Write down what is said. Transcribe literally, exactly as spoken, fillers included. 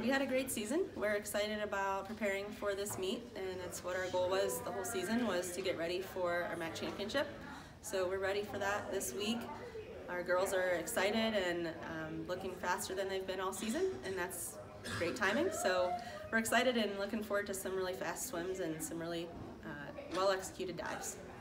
We had a great season. We're excited about preparing for this meet, and it's what our goal was the whole season, was to get ready for our M A C championship. So we're ready for that this week. Our girls are excited and um, looking faster than they've been all season, and that's great timing. So we're excited and looking forward to some really fast swims and some really uh, well executed dives.